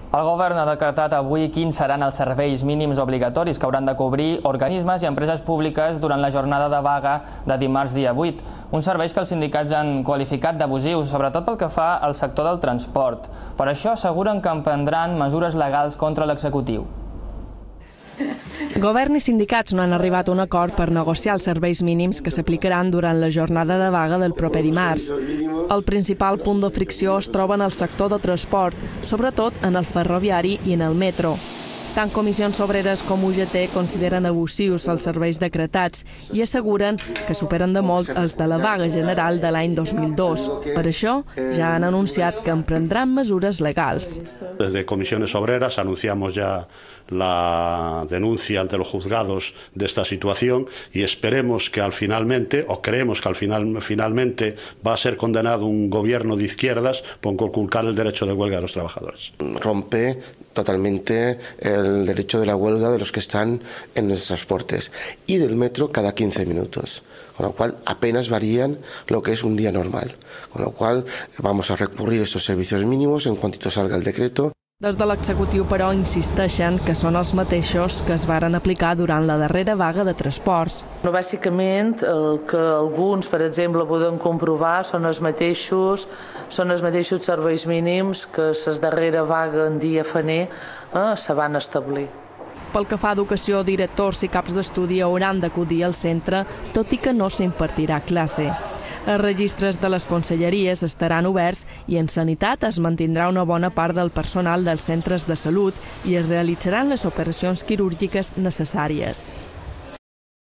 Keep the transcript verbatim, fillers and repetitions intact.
El govern ha decretat avui quins seran els serveis mínims obligatoris que hauran de cobrir organismes i empreses públiques durant la jornada de vaga de dimarts dia vuit. Uns serveis que els sindicats han qualificat d'abusius, sobretot pel que fa al sector del transport. Per això asseguren que emprendran mesures legals contra l'executiu. Govern i sindicats no han arribat a un acord per negociar els serveis mínims que s'aplicaran durant la jornada de vaga del proper dimarts. El principal punt de fricció es troba en el sector de transport, sobretot en el ferroviari i en el metro. Tant Comissions Obreres com U G T consideren abusius els serveis decretats i asseguren que superen de molt els de la vaga general de l'any dos mil dos. Per això ja han anunciat que emprendran mesures legals. Desde Comisiones Obreras anunciamos ya la denuncia ante los juzgados de esta situación y esperemos que al finalmente, o creemos que al final finalmente va a ser condenado un gobierno de izquierdas por conculcar el derecho de huelga de los trabajadores. Rompe totalmente el derecho de la huelga de los que están en los transportes y del metro cada quince minutos, con lo cual apenas varían lo que es un día normal, con lo cual vamos a recurrir a estos servicios mínimos en cuantito salga el decreto. Des de l'executiu, però, insisteixen que són els mateixos que es varen aplicar durant la darrera vaga de transports. No, bàsicament, el que alguns, per exemple, poden comprovar són els mateixos, són els mateixos serveis mínims que la darrera vaga en dia faner eh, se van establir. Pel que fa a educació, directors i caps d'estudi hauran d'acudir al centre, tot i que no s'impartirà classe. Els registres de les conselleries estaran oberts i en sanitat es mantindrà una bona part del personal dels centres de salut i es realitzaran les operacions quirúrgiques necessàries.